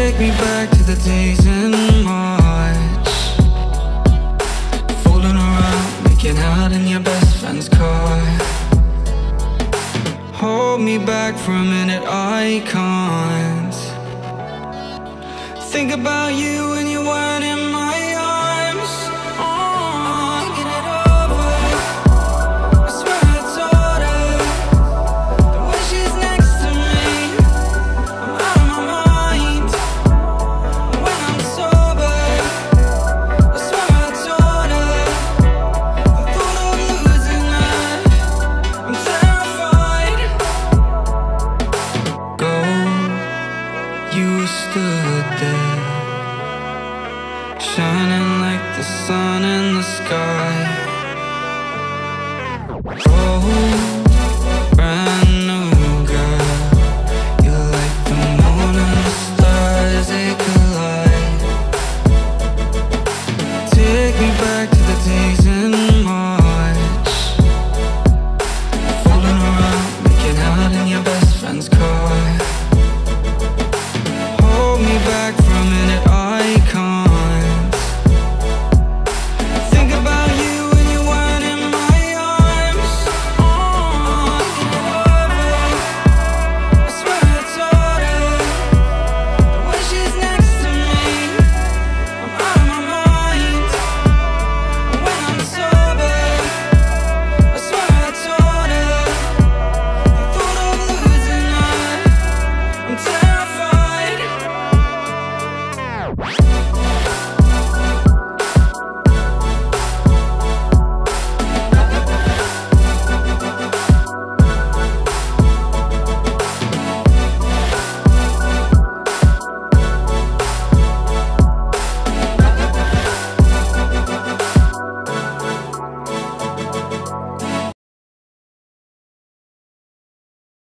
take me back to the days in March, fooling around, making out in your best friend's car. Hold me back for a minute, I can't think about you when you weren't in my arms. I'm thinking it over. I swear I told her that when she's next to me, I'm out of my mind. When I'm sober, I swear I told her the thought of losing her, I'm terrified. Go, you stood there, shining like the sun in the sky. Oh,